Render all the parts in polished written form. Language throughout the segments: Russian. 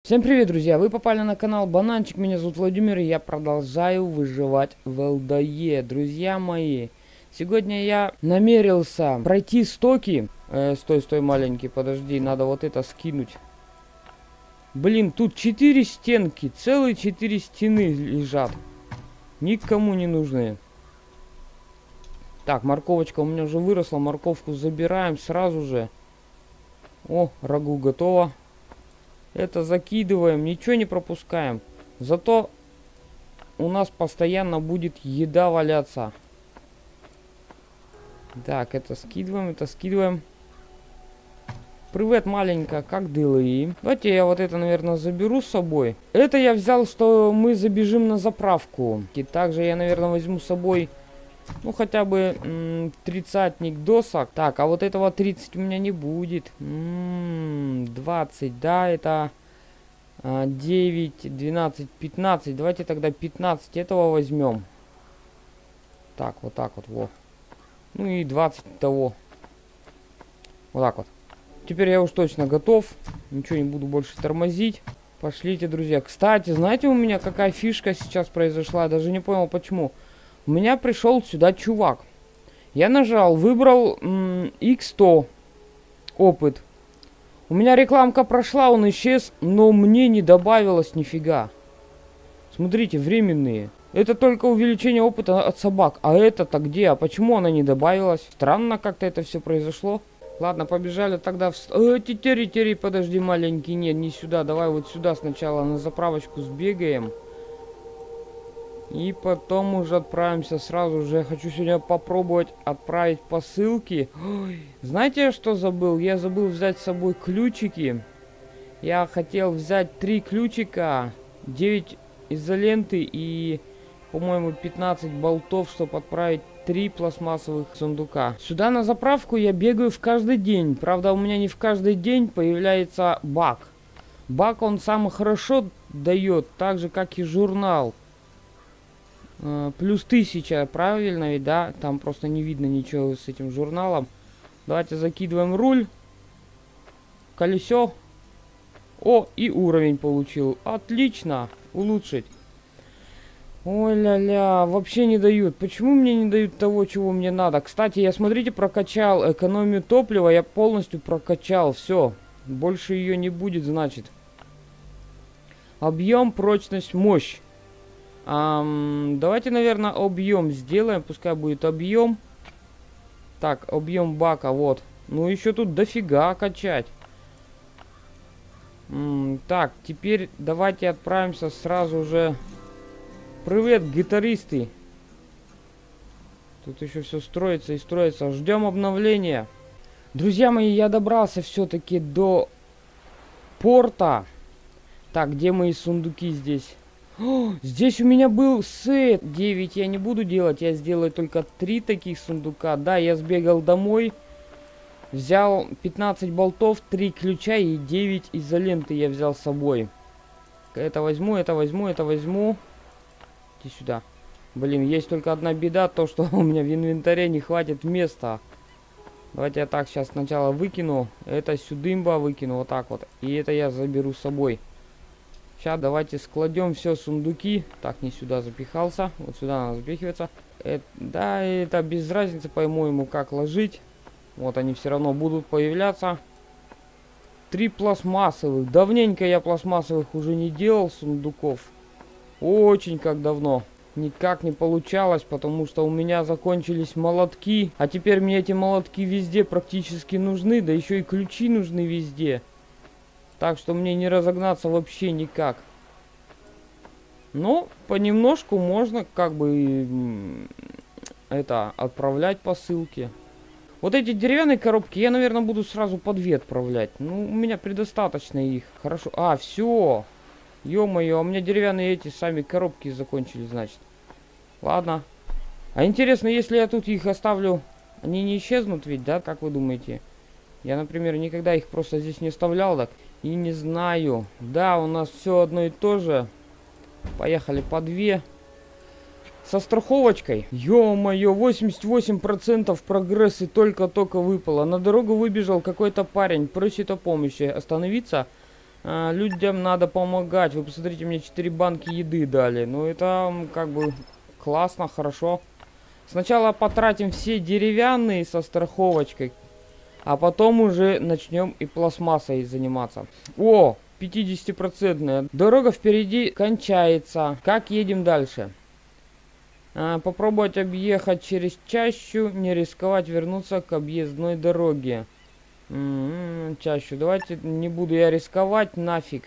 Всем привет, друзья! Вы попали на канал Бананчик, меня зовут Владимир, и я продолжаю выживать в ЛДЕ. Друзья мои, сегодня я намерился пройти стоки. Стой, маленький, подожди, надо вот это скинуть. Блин, тут 4 стенки, целые 4 стены лежат. Никому не нужны. Так, морковочка у меня уже выросла, морковку забираем сразу же. О, рагу готово. Это закидываем, ничего не пропускаем. Зато у нас постоянно будет еда валяться. Так, это скидываем, это скидываем. Привет, маленькая, как дела? Давайте я вот это, наверное, заберу с собой. Это я взял, что мы забежим на заправку. И также я, наверное, возьму с собой, ну, хотя бы 30-ник досок. Так, а вот этого 30 у меня не будет. 20, да, это 9, 12, 15. Давайте тогда 15 этого возьмем. Так, вот, во. Ну и 20 того. Вот так вот. Теперь я уж точно готов. Ничего не буду больше тормозить. Пошлите, друзья. Кстати, знаете, у меня какая фишка сейчас произошла? Я даже не понял, почему. У меня пришел сюда чувак. Я нажал, выбрал X100 опыт. У меня рекламка прошла, он исчез, но мне не добавилось нифига. Смотрите, временные. Это только увеличение опыта от собак. А это-то где? А почему она не добавилась? Странно как-то это все произошло. Ладно, побежали тогда в... Тетери, подожди, маленький, нет, не сюда. Давай вот сюда сначала на заправочку сбегаем. И потом уже отправимся сразу же. Я хочу сегодня попробовать отправить посылки. Ой, знаете, я что забыл? Я забыл взять с собой ключики. Я хотел взять 3 ключика, 9 изоленты и, по-моему, 15 болтов, чтобы отправить 3 пластмассовых сундука. Сюда на заправку я бегаю в каждый день. Правда, у меня не в каждый день появляется баг. Баг он самый хорошо дает, так же, как и журнал. Плюс 1000, правильно ведь, да? Там просто не видно ничего с этим журналом. Давайте закидываем руль. Колесо. О, и уровень получил. Отлично. Улучшить. Ой, ля-ля, вообще не дают. Почему мне не дают того, чего мне надо? Кстати, я, смотрите, прокачал экономию топлива. Я полностью прокачал. Все. Больше ее не будет, значит. Объем, прочность, мощь. Давайте, наверное, объем сделаем. Пускай будет объем. Так, объем бака, вот. Ну, еще тут дофига качать. Так, теперь давайте отправимся сразу же. Привет, гитаристы. Тут еще все строится и строится. Ждем обновления. Друзья мои, я добрался все-таки до порта. Так, где мои сундуки здесь? О, здесь у меня был сет. 9 я не буду делать, я сделаю только 3 таких сундука. Да, я сбегал домой, взял 15 болтов, 3 ключа и 9 изоленты я взял с собой. Это возьму, это возьму, это возьму. Иди сюда. Блин, есть только одна беда, то что у меня в инвентаре не хватит места. Давайте я так сейчас сначала выкину. Это сюдымба выкину, вот так вот. И это я заберу с собой. Сейчас давайте складем все сундуки. Так, не сюда запихался. Вот сюда надо запихиваться. Да, это без разницы, по-моему, как ложить. Вот они все равно будут появляться. 3 пластмассовых. Давненько я пластмассовых уже не делал сундуков. Очень как давно. Никак не получалось, потому что у меня закончились молотки. А теперь мне эти молотки везде практически нужны. Да еще и ключи нужны везде. Так что мне не разогнаться вообще никак. Но понемножку можно как бы это отправлять посылки. Вот эти деревянные коробки я, наверное, буду сразу по 2 отправлять. Ну, у меня предостаточно их. Хорошо. А, все. Ё-моё, у меня деревянные эти сами коробки закончились, значит. Ладно. А интересно, если я тут их оставлю, они не исчезнут ведь, да? Как вы думаете? Я, например, никогда их просто здесь не оставлял, так. И не знаю. Да, у нас все одно и то же. Поехали по 2. Со страховочкой. Ё-моё, 88% прогресс и только-только выпало. На дорогу выбежал какой-то парень. Просит о помощи. Остановиться. Людям надо помогать. Вы посмотрите, мне 4 банки еды дали. Ну, это как бы классно, хорошо. Сначала потратим все деревянные со страховочкой, а потом уже начнем и пластмассой заниматься. О, 50%. Дорога впереди кончается. Как едем дальше? Попробовать объехать через чащу, не рисковать вернуться к объездной дороге. Чащу. Давайте не буду я рисковать, нафиг.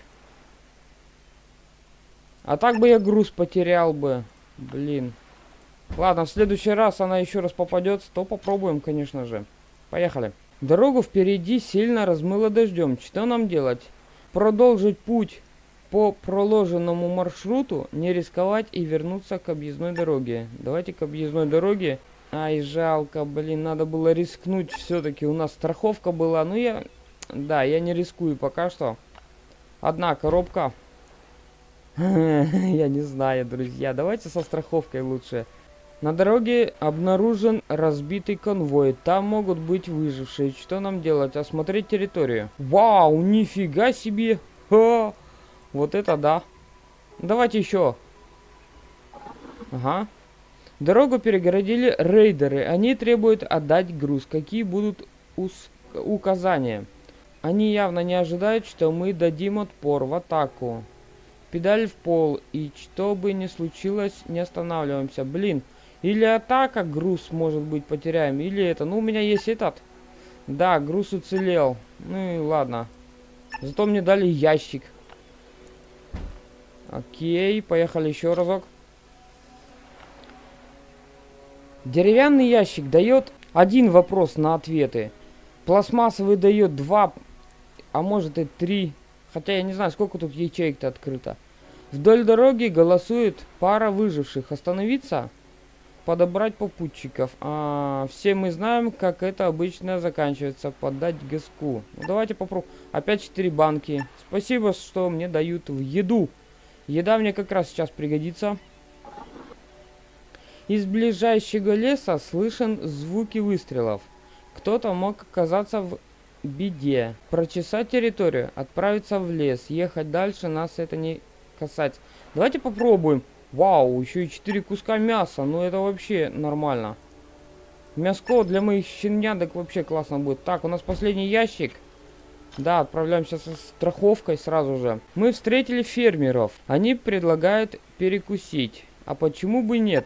А так бы я груз потерял бы. Блин. Ладно, в следующий раз она еще раз попадется, то попробуем, конечно же. Поехали. Дорогу впереди сильно размыло дождем. Что нам делать? Продолжить путь по проложенному маршруту, не рисковать и вернуться к объездной дороге. Давайте к объездной дороге. Ай, жалко, блин, надо было рискнуть все-таки. У нас страховка была, но я не рискую пока что. Одна коробка. Я не знаю, друзья. Давайте со страховкой лучше. На дороге обнаружен разбитый конвой. Там могут быть выжившие. Что нам делать? Осмотреть территорию. Вау, нифига себе. Ха! Вот это да. Давайте еще. Ага. Дорогу перегородили рейдеры. Они требуют отдать груз. Какие будут указания? Они явно не ожидают, что мы дадим отпор в атаку. Педаль в пол. И что бы ни случилось, не останавливаемся. Блин. Или атака, груз, может быть, потеряем. Или это. Ну, у меня есть этот. Да, груз уцелел. Ну и ладно. Зато мне дали ящик. Окей, поехали еще разок. Деревянный ящик дает один вопрос на ответы. Пластмассовый дает 2, а может и 3. Хотя я не знаю, сколько тут ячеек-то открыто. Вдоль дороги голосует пара выживших. Остановиться, подобрать попутчиков. Все мы знаем, как это обычно заканчивается. Подать газку. Ну, давайте попробуем. Опять 4 банки. Спасибо, что мне дают в еду. Еда мне как раз сейчас пригодится. Из ближайшего леса слышен звуки выстрелов. Кто-то мог оказаться в беде. Прочесать территорию, отправиться в лес. Ехать дальше нас это не касается. Давайте попробуем. Вау, еще и 4 куска мяса. Ну это вообще нормально. Мяско для моих щеняток вообще классно будет. Так, у нас последний ящик. Да, отправляемся со страховкой сразу же. Мы встретили фермеров. Они предлагают перекусить. А почему бы нет?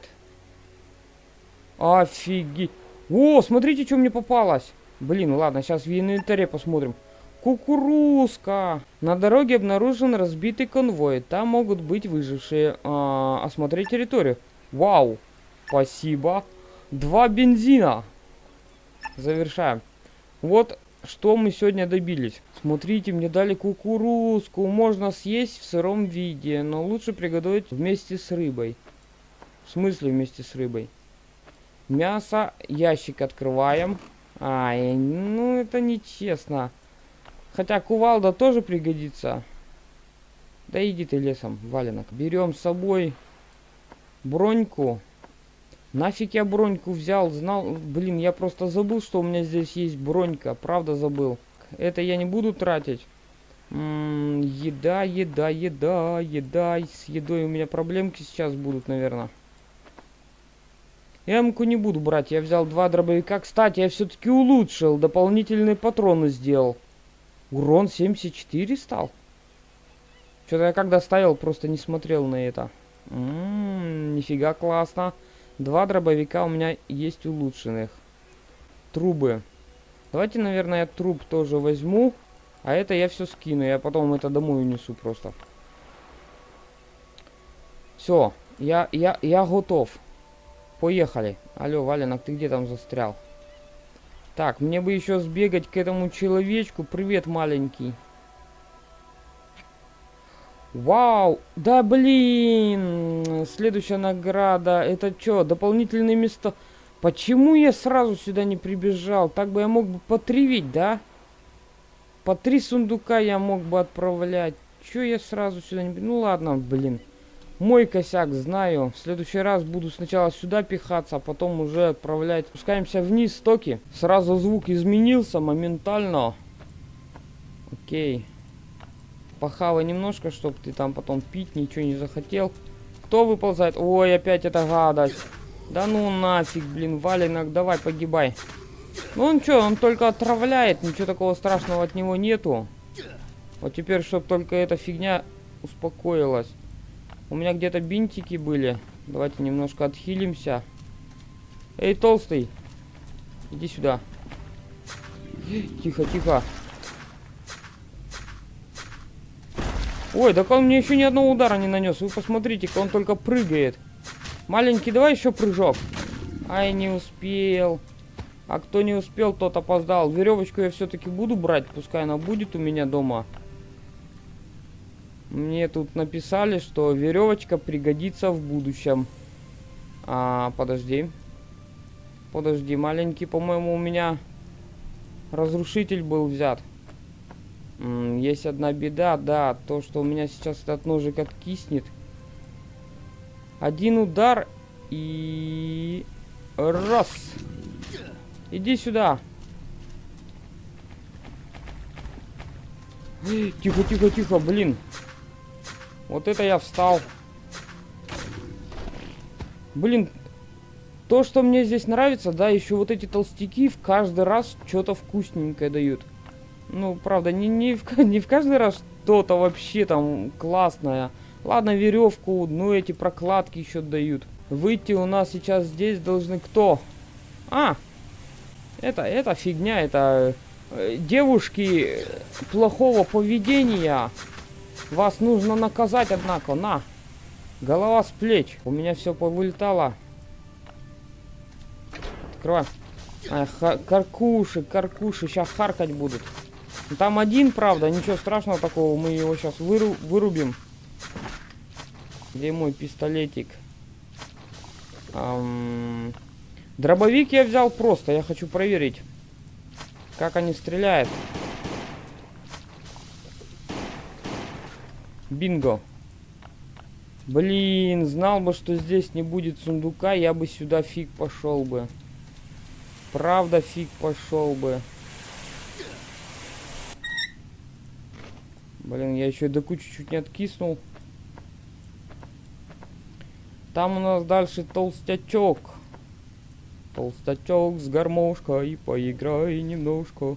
Офигеть. О, смотрите, что мне попалось. Блин, ладно, сейчас в инвентаре посмотрим. Кукурузка. На дороге обнаружен разбитый конвой. Там могут быть выжившие. Осмотреть территорию. Вау. Спасибо. 2 бензина. Завершаем. Вот что мы сегодня добились. Смотрите, мне дали кукурузку. Можно съесть в сыром виде, но лучше приготовить вместе с рыбой. В смысле вместе с рыбой? Мясо, ящик открываем. Ай, ну это нечестно. Хотя кувалда тоже пригодится. Да иди ты лесом, валенок. Берем с собой броньку. Нафиг я броньку взял, знал. Блин, я просто забыл, что у меня здесь есть бронька. Правда забыл. Это я не буду тратить. Еда, еда, еда, еда. С едой у меня проблемки сейчас будут, наверное. Эмку не буду брать, я взял 2 дробовика. Кстати, я все-таки улучшил, дополнительные патроны сделал. Урон 74 стал. Что-то я когда ставил, просто не смотрел на это. Нифига классно. 2 дробовика у меня есть улучшенных. Трубы. Давайте, наверное, я труб тоже возьму. А это я все скину, я потом это домой унесу просто. Все, я готов. Поехали. Алло, Валенок, ты где там застрял? Так, мне бы еще сбегать к этому человечку. Привет, маленький. Вау! Да блин! Следующая награда. Это что, дополнительные места? Почему я сразу сюда не прибежал? Так бы я мог бы по 3 ведь, да? По 3 сундука я мог бы отправлять. Че я сразу сюда не... Ну ладно, блин. Мой косяк, знаю. В следующий раз буду сначала сюда пихаться, а потом уже отправлять. Спускаемся вниз, стоки. Сразу звук изменился моментально. Окей. Похавай немножко, чтобы ты там потом пить ничего не захотел. Кто выползает? Ой, опять эта гадость. Да ну нафиг, блин, валенок, давай, погибай. Ну он что, он только отравляет, ничего такого страшного от него нету. Вот теперь, чтобы только эта фигня успокоилась. У меня где-то бинтики были. Давайте немножко отхилимся. Эй, толстый, иди сюда. Тихо, тихо. Ой, так он мне еще ни одного удара не нанес. Вы посмотрите-ка, он только прыгает. Маленький, давай еще прыжок. Ай, не успел. А кто не успел, тот опоздал. Веревочку я все-таки буду брать. Пускай она будет у меня дома. Мне тут написали, что веревочка пригодится в будущем. Подожди. Подожди, маленький, по-моему, у меня разрушитель был взят. Есть одна беда, да. То, что у меня сейчас этот ножик откиснет. Один удар и... Раз. Иди сюда. Тихо, тихо, тихо, блин. Вот это я встал. Блин. То, что мне здесь нравится, да, еще вот эти толстяки в каждый раз что-то вкусненькое дают. Ну, правда, не в каждый раз что-то вообще там классное. Ладно, веревку, ну эти прокладки еще дают. Выйти у нас сейчас здесь должны кто? Это фигня, это девушки плохого поведения. Вас нужно наказать, однако. На, голова с плеч. У меня все повылетало. Открывай. Каркуши, сейчас харкать будут. Там один, правда, ничего страшного такого. Мы его сейчас вырубим. Где мой пистолетик? Дробовик я взял просто. Я хочу проверить, как они стреляют. Бинго. Блин, знал бы, что здесь не будет сундука, я бы сюда фиг пошел бы. Правда, фиг пошел бы. Блин, я еще до кучи чуть не откиснул. Там у нас дальше толстячок. Толстячок с гармошкой, поиграй немножко.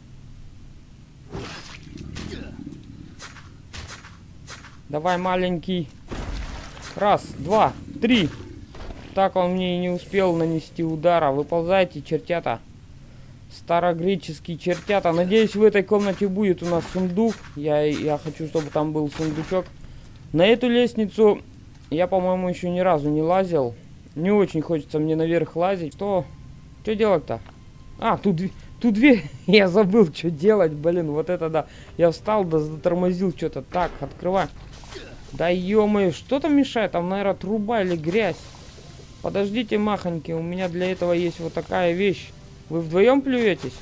Давай, маленький. Раз, два, три. Так он мне и не успел нанести удара. Выползайте, чертята. Старогреческие чертята. Надеюсь, в этой комнате будет у нас сундук. Я хочу, чтобы там был сундучок. На эту лестницу я, по-моему, еще ни разу не лазил. Не очень хочется мне наверх лазить. Что делать-то? Тут дверь. Я забыл, что делать. Блин, вот это да. Я встал, да затормозил что-то. Так, открывай. Да ё-моё, что там мешает? Там, наверное, труба или грязь. Подождите, махоньки, у меня для этого есть вот такая вещь. Вы вдвоем плюетесь?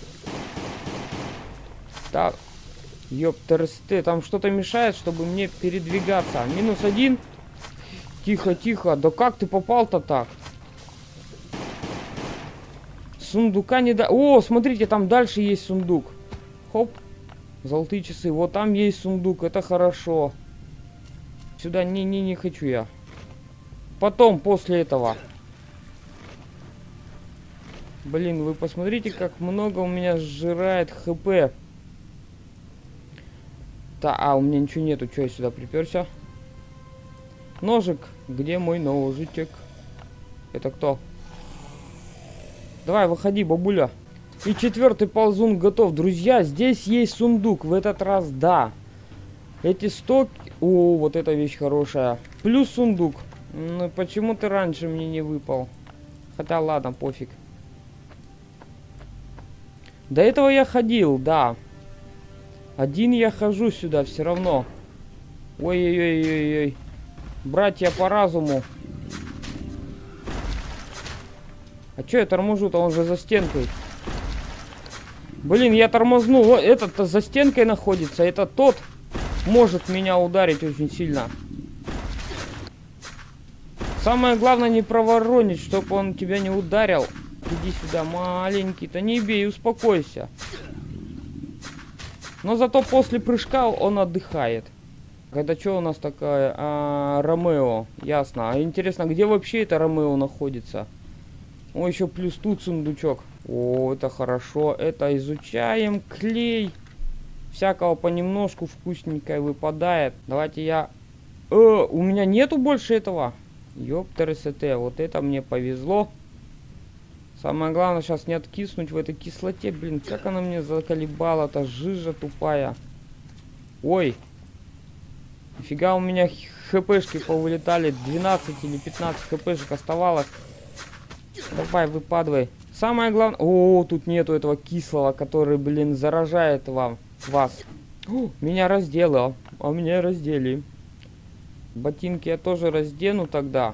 Так, ёптерсты, там что-то мешает, чтобы мне передвигаться. -1. Тихо, тихо. Да как ты попал-то так? Сундука не да... О, смотрите, там дальше есть сундук. Хоп. Золотые часы. Вот там есть сундук, это хорошо. Сюда не хочу я. Потом, после этого. Блин, вы посмотрите, как много у меня сжирает хп. У меня ничего нету. Что я сюда приперся? Ножик. Где мой ножичек? Это кто? Давай, выходи, бабуля. И 4-й ползун готов. Друзья, здесь есть сундук. В этот раз да. Эти стоки... О, вот эта вещь хорошая. Плюс сундук. Ну, почему ты раньше мне не выпал? Хотя, ладно, пофиг. До этого я ходил, да. Один я хожу сюда все равно. Ой-ой-ой-ой-ой. Братья по разуму. А чё я торможу-то? Он же за стенкой. Блин, я тормознул. Этот-то за стенкой находится. Это тот может меня ударить очень сильно. Самое главное не проворонить, чтобы он тебя не ударил. Иди сюда, маленький-то, не бей, успокойся. Но зато после прыжка он отдыхает. Это что у нас такая? Ромео. Ясно. А интересно, где вообще это Ромео находится? О, еще плюс тут сундучок. О, это хорошо. Это изучаем. Клей. Всякого понемножку вкусненькое выпадает. Давайте я... у меня нету больше этого. Ёптересете. Вот это мне повезло. Самое главное сейчас не откиснуть в этой кислоте. Блин, как она мне заколебала-то. Жижа тупая. Ой. Нифига у меня хпшки повылетали. 12 или 15 хпшек оставалось. Давай, выпадывай. Самое главное... О, тут нету этого кислого, который, блин, заражает вас. Меня раздела. А меня раздели. Ботинки я тоже раздену тогда.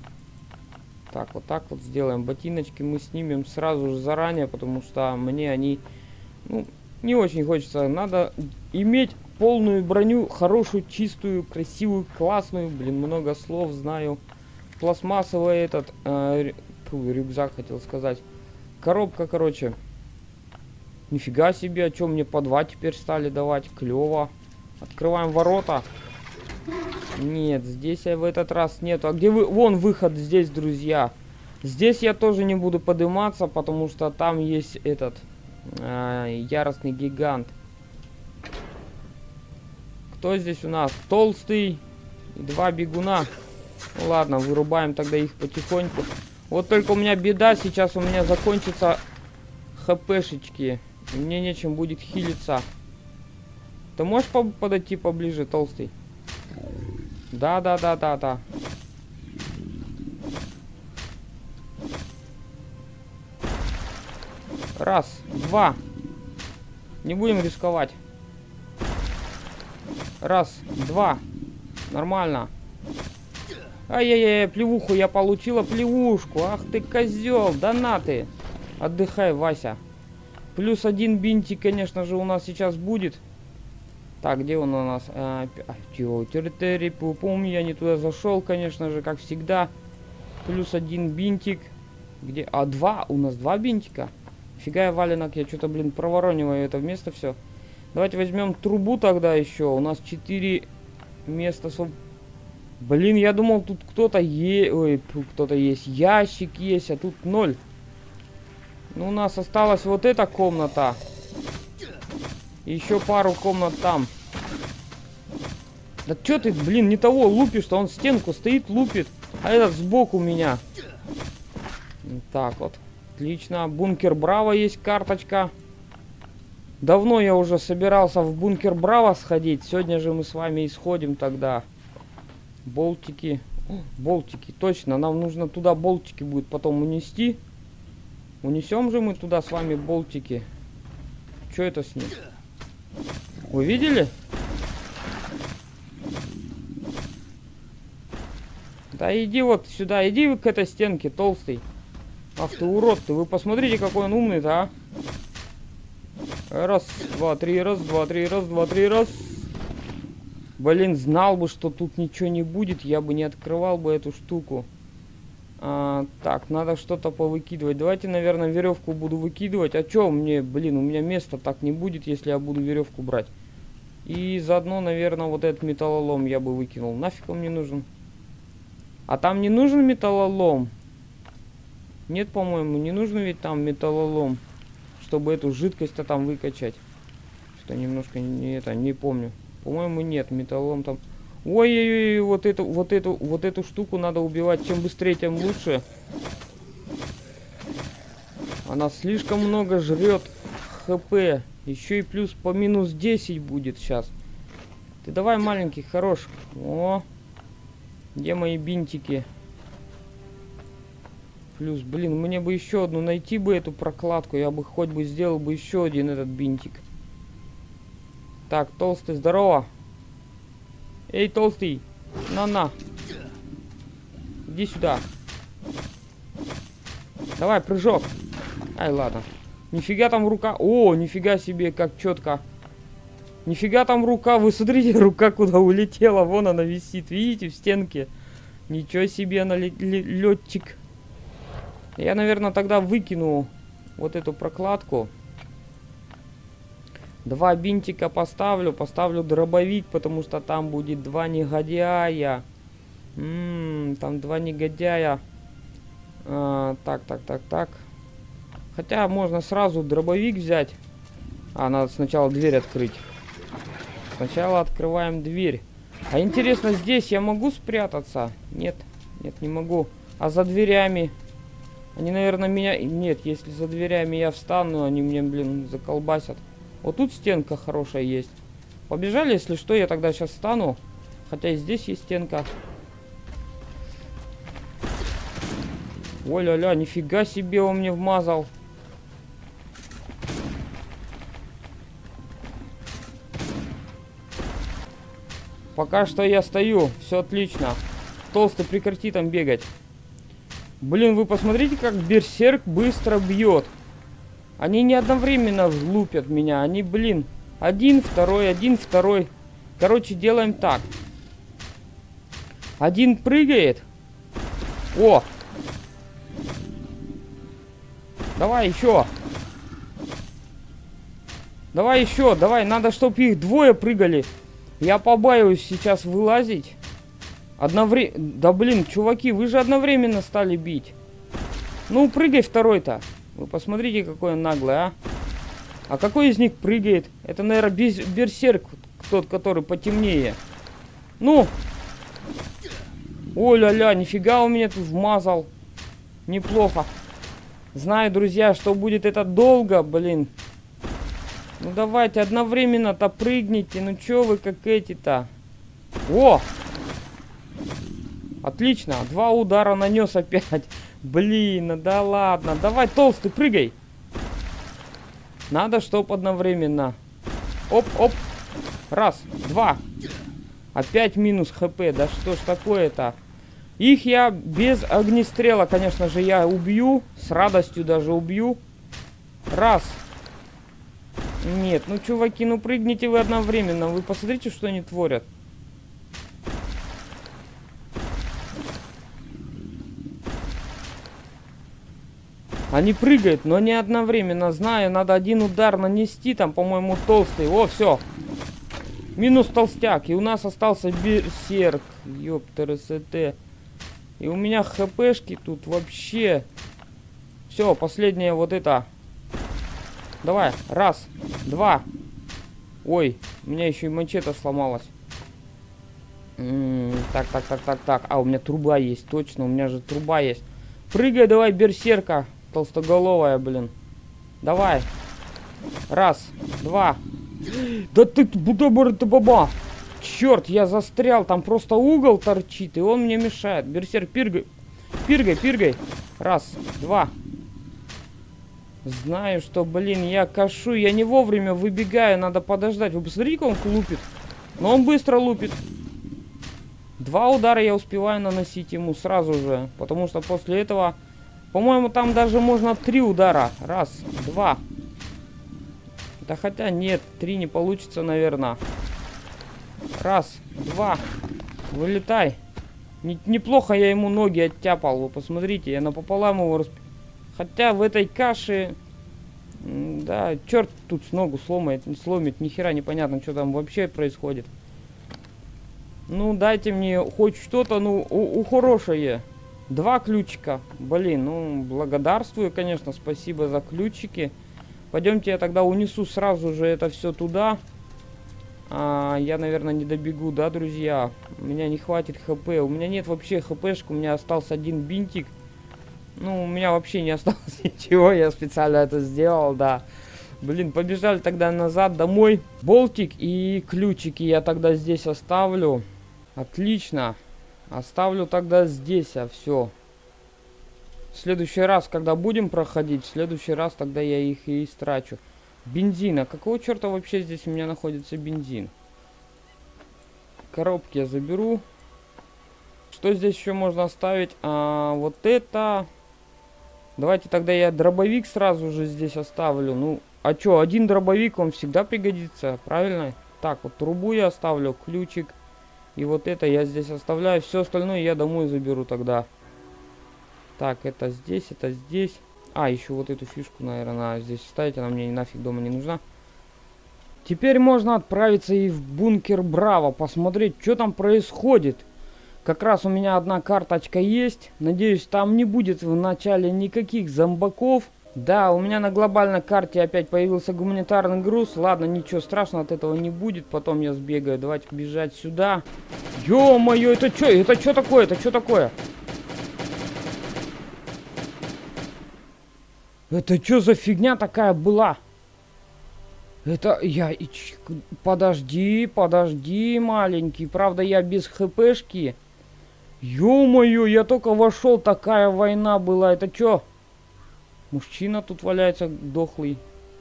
Так вот сделаем. Ботиночки мы снимем сразу же заранее, потому что мне они... Ну, не очень хочется. Надо иметь полную броню, хорошую, чистую, красивую, классную. Блин, много слов знаю. Пластмассовый этот... рюкзак хотел сказать. Коробка, короче. Нифига себе, а что мне по 2 теперь стали давать? Клево. Открываем ворота. Нет, здесь я в этот раз нету. А где вы? Вон выход здесь, друзья. Здесь я тоже не буду подниматься, потому что там есть этот яростный гигант. Кто здесь у нас? Толстый и 2 бегуна. Ну, ладно, вырубаем тогда их потихоньку. Вот только у меня беда, сейчас у меня закончатся хпшечки. И мне нечем будет хилиться. Ты можешь подойти поближе, толстый? Да. Раз, два. Не будем рисковать. Раз, два. Нормально. Ай-яй-яй, плевуху я получила, плевушку. Ах ты, козел, донаты. Отдыхай, Вася. Плюс 1 бинтик, конечно же, у нас сейчас будет. Так, где он у нас? Территория, помню, я не туда зашел, конечно же, как всегда. Плюс 1 бинтик. Где? 2, у нас 2 бинтика. Фига я валенок, я что-то, блин, проворониваю это вместо все. Давайте возьмем трубу тогда еще. У нас 4 места. Блин, я думал, тут кто-то кто-то есть. Ящик есть, а тут 0. Ну, у нас осталась вот эта комната. Еще пару комнат там. Да что ты, блин, не того лупишь, что он стенку стоит, лупит. А этот сбоку меня. Так вот. Отлично. Бункер Браво есть карточка. Давно я уже собирался в бункер Браво сходить. Сегодня же мы с вами исходим тогда. Болтики. Болтики. Точно, нам нужно туда болтики будет потом унести. Унесем же мы туда с вами болтики. Что это с ним? Вы видели? Да иди вот сюда, иди к этой стенке, толстый. Ах ты урод ты, вы посмотрите, какой он умный-то, а. Раз, два, три, раз, два, три, раз, два, три, раз. Блин, знал бы, что тут ничего не будет, я бы не открывал бы эту штуку. Так, надо что-то повыкидывать. Давайте, наверное, веревку буду выкидывать. А чё мне, блин, у меня места так не будет, если я буду веревку брать. И заодно, наверное, вот этот металлолом я бы выкинул. Нафиг он мне нужен? А там не нужен металлолом? Нет, по-моему, не нужно ведь там металлолом, чтобы эту жидкость-то там выкачать. Что немножко не помню. По-моему, нет, металлолом там... Ой-ой-ой, вот эту штуку надо убивать. Чем быстрее, тем лучше. Она слишком много жрет хп. Еще и плюс по минус 10 будет сейчас. Ты давай, маленький, хорош. О, где мои бинтики? Плюс, блин, мне бы еще одну найти бы эту прокладку. Я бы хоть бы сделал бы еще один этот бинтик. Так, толстый, здорово. Эй, толстый, на. Иди сюда. Давай, прыжок. Ай, ладно. Нифига там рука. О, нифига себе, как четко. Нифига там рука. Вы смотрите, рука куда улетела. Вон она висит. Видите, в стенке. Ничего себе, она летчик. Я, наверное, тогда выкину вот эту прокладку. 2 бинтика поставлю. Поставлю дробовик, потому что там будет 2 негодяя. Там 2 негодяя. Так. Хотя можно сразу дробовик взять. Надо сначала дверь открыть. Сначала открываем дверь. А интересно, здесь я могу спрятаться? Нет, не могу. А за дверями? Они, наверное, меня... Нет, если за дверями я встану, они мне, блин, заколбасят. Вот тут стенка хорошая есть. Побежали, если что, я тогда сейчас встану. Хотя и здесь есть стенка. Ой-ля-ля, нифига себе он мне вмазал. Пока что я стою, все отлично. Толстый, прекрати там бегать. Блин, вы посмотрите, как берсерк быстро бьет. Они не одновременно лупят меня. Они, блин, один, второй. Короче, делаем так. Один прыгает. О! Давай еще. Давай, надо, чтобы их двое прыгали. Я побаиваюсь сейчас вылазить. Да блин, чуваки, вы же одновременно стали бить. Ну, прыгай второй-то. Вы посмотрите, какой он наглый, а. А какой из них прыгает? Это, наверное, берсерк, тот, который потемнее. Ну. Ой-ля-ля, нифига у меня тут вмазал. Неплохо. Знаю, друзья, что будет это долго, блин. Ну давайте одновременно-то прыгните. Ну чё вы как эти-то? О! Отлично. 2 удара нанес опять. Блин, да ладно. Давай, толстый, прыгай. Надо, чтоб одновременно. Оп. Раз, 2. Опять минус хп. Да что ж такое-то? Их я без огнестрела, конечно же, я убью. С радостью даже убью. Раз. Нет, ну, чуваки, ну прыгните вы одновременно. Вы посмотрите, что они творят. Они прыгают, но не одновременно. Знаю, надо один удар нанести. Там, по-моему, толстый. О, все. Минус толстяк. И у нас остался берсерк. Ёпта-РСТ. И у меня хпшки тут вообще. Все, последнее вот это. Давай, раз, 2. Ой, у меня еще и манчета сломалась. Так. А, у меня труба есть, точно, у меня же труба есть. Прыгай, давай, берсерка. Толстоголовая, блин. Давай. Раз, 2. Да ты, баба. Черт, я застрял, там просто угол торчит, и он мне мешает. Берсерк, пиргай. Раз, 2. Знаю, что, блин, я кашу, я не вовремя выбегаю, надо подождать. Вы посмотрите, как он лупит. Но он быстро лупит. 2 удара я успеваю наносить ему сразу же. Потому что после этого, по-моему, там даже можно 3 удара. Раз, 2. Да хотя нет, 3 не получится, наверное. Раз, 2. Вылетай. Неплохо я ему ноги оттяпал. Вы посмотрите, я напополам его Хотя в этой каше, да, черт тут с ногу сломит, ни хера непонятно, что там вообще происходит. Ну, дайте мне хоть что-то, ну, хорошее. 2 ключика, блин, ну, благодарствую, конечно, спасибо за ключики. Пойдемте, я тогда унесу сразу же это все туда. Я, наверное, не добегу, да, друзья? У меня не хватит хп, у меня нет вообще хпшек, у меня остался 1 бинтик. Ну, у меня вообще не осталось ничего, я специально это сделал, да. Блин, побежали тогда назад домой. Болтик и ключики я тогда здесь оставлю. Отлично. Оставлю тогда здесь, все. В следующий раз, когда будем проходить, в следующий раз тогда я их и истрачу. Бензин. А какого черта вообще здесь у меня находится бензин? Коробки я заберу. Что здесь еще можно оставить? Вот это... Давайте тогда я дробовик сразу же здесь оставлю. Ну, а что, 1 дробовик, он всегда пригодится, правильно? Так, вот трубу я оставлю, ключик. И вот это я здесь оставляю. Все остальное я домой заберу тогда. Так, это здесь, это здесь. Еще вот эту фишку, наверное, надо здесь ставить. Она мне нафиг дома не нужна. Теперь можно отправиться и в бункер Браво, посмотреть, что там происходит. Как раз у меня одна карточка есть. Надеюсь, там не будет в начале никаких зомбаков. Да, у меня на глобальной карте опять появился гуманитарный груз. Ладно, ничего страшного от этого не будет. Потом я сбегаю. Давайте бежать сюда. Ё-моё, это что? Это что такое? Это что такое? Это что за фигня такая была? Это я... Подожди, подожди, маленький. Правда, я без хпшки. Ё-моё, я только вошел, такая война была. Это что? Мужчина тут валяется дохлый.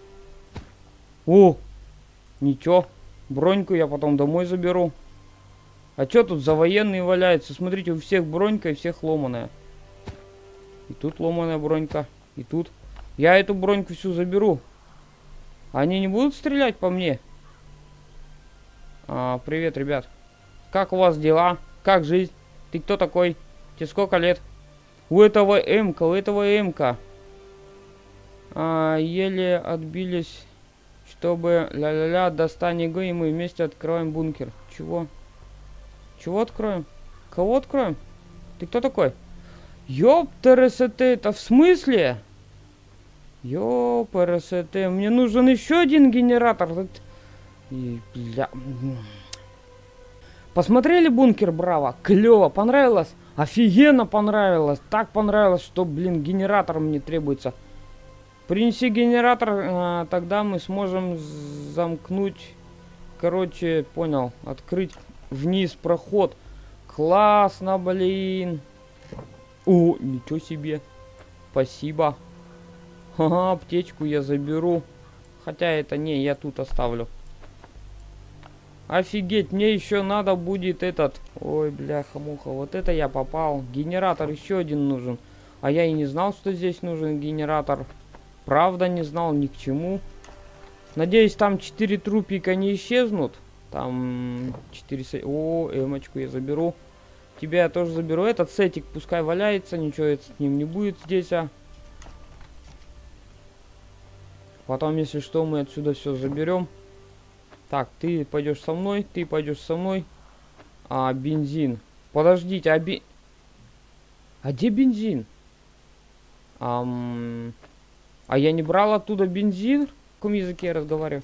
О! Ничего. Броньку я потом домой заберу. А что тут за военные валяются? Смотрите, у всех бронька и всех ломаная. И тут ломаная бронька. И тут. Я эту броньку всю заберу. Они не будут стрелять по мне? Привет, ребят. Как у вас дела? Как жизнь? Ты кто такой? Тебе сколько лет? У этого М-ка. Еле отбились, чтобы ля-ля-ля, достань его, и мы вместе откроем бункер. Чего? Чего откроем? Кого откроем? Ты кто такой? Ёптересете, это в смысле? Ёптересете, мне нужен еще один генератор. И, бля... Посмотрели бункер Браво? Клево, понравилось? Офигенно понравилось. Так понравилось, что, блин, генератор мне требуется. Принеси генератор, тогда мы сможем замкнуть. Короче, понял. Открыть вниз проход. Классно, блин. О, ничего себе. Спасибо. Ага, аптечку я заберу. Хотя это не, я тут оставлю. Офигеть, мне еще надо будет этот... Ой, бляха-муха, вот это я попал. Генератор еще один нужен. А я и не знал, что здесь нужен генератор. Правда, не знал ни к чему. Надеюсь, там 4 трупика не исчезнут. Там 4... О, эмочку я заберу. Тебя я тоже заберу. Этот сетик пускай валяется. Ничего с ним не будет здесь, Потом, если что, мы отсюда все заберем. Так, ты пойдешь со мной, ты пойдешь со мной. Бензин. Подождите, а где бензин? А я не брал оттуда бензин? В каком языке я разговариваю?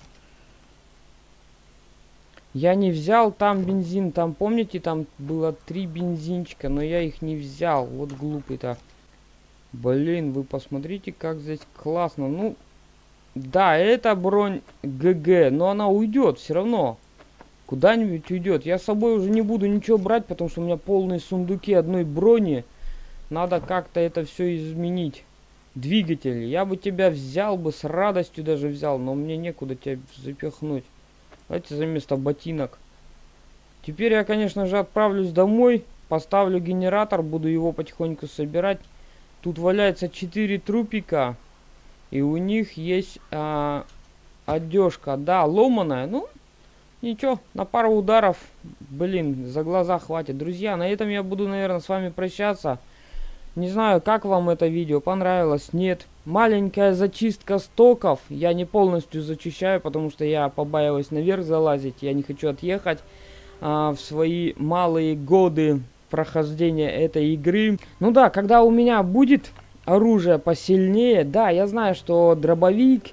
Я не взял там бензин. Там, помните, там было 3 бензинчика, но я их не взял. Вот глупый-то. Блин, вы посмотрите, как здесь классно. Ну... Да, это бронь ГГ, но она уйдет все равно. Куда-нибудь уйдет. Я с собой уже не буду ничего брать, потому что у меня полные сундуки одной брони. Надо как-то это все изменить. Двигатель. Я бы тебя взял бы, с радостью даже взял, но мне некуда тебя запихнуть. Давайте за место ботинок. Теперь я, конечно же, отправлюсь домой. Поставлю генератор, буду его потихоньку собирать. Тут валяется 4 трупика. И у них есть одежка, да, ломаная, ну, ничего, на пару ударов, блин, за глаза хватит. Друзья, на этом я буду, наверное, с вами прощаться. Не знаю, как вам это видео, понравилось, нет. Маленькая зачистка стоков, я не полностью зачищаю, потому что я побаиваюсь наверх залазить. Я не хочу отъехать в свои малые годы прохождения этой игры. Ну да, когда у меня будет... оружие посильнее. Да, я знаю, что дробовик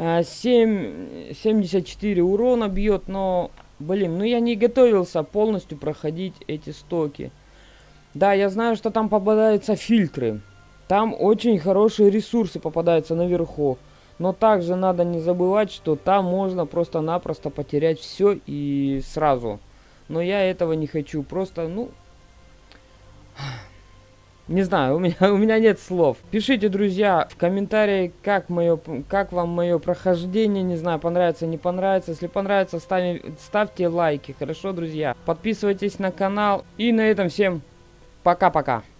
74 урона бьет, но, блин, ну я не готовился полностью проходить эти стоки. Да, я знаю, что там попадаются фильтры. Там очень хорошие ресурсы попадаются наверху. Но также надо не забывать, что там можно просто-напросто потерять все и сразу. Но я этого не хочу. Просто, ну... Не знаю, у меня нет слов. Пишите, друзья, в комментарии, как вам мое прохождение. Не знаю, понравится, не понравится. Если понравится, ставьте лайки. Хорошо, друзья? Подписывайтесь на канал. И на этом всем пока-пока.